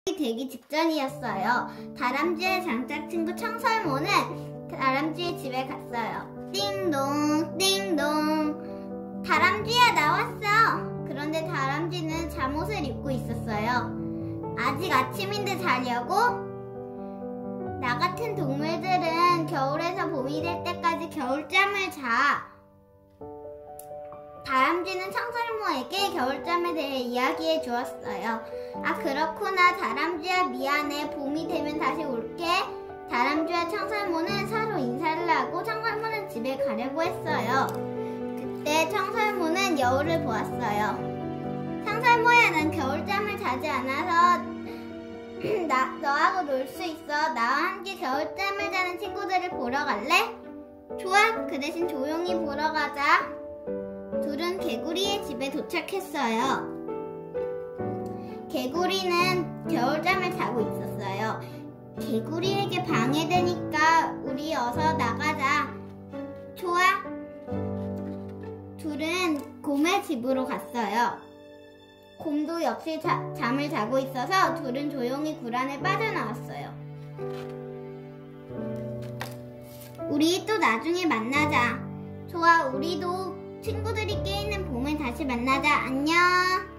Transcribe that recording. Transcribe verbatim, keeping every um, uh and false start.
되기 직전이었어요. 다람쥐의 장짝 친구 청설모는 다람쥐의 집에 갔어요. 띵동 띵동. 다람쥐야, 나왔어. 그런데 다람쥐는 잠옷을 입고 있었어요. 아직 아침인데 자려고? 나 같은 동물들은 겨울에서 봄이 될 때까지 겨울잠을 자. 다람쥐는 청설모에게 겨울잠에 대해 이야기해 주었어요. 아, 그렇구나. 다람쥐야, 미안해. 봄이 되면 다시 올게. 다람쥐와 청설모는 서로 인사를 하고 청설모는 집에 가려고 했어요. 그때 청설모는 여우를 보았어요. 청설모야, 난 겨울잠을 자지 않아서 나, 너하고 놀 수 있어. 나와 함께 겨울잠을 자는 친구들을 보러 갈래? 좋아. 그 대신 조용히 보러 가자. 둘은 개구리의 집에 도착했어요. 개구리는 겨울잠을 자고 있었어요. 개구리에게 방해되니까 우리 어서 나가자. 좋아. 둘은 곰의 집으로 갔어요. 곰도 역시 자, 잠을 자고 있어서 둘은 조용히 굴 안에 빠져나왔어요. 우리 또 나중에 만나자. 좋아, 우리도 친구들이 깨있는 봄에 다시 만나자. 안녕.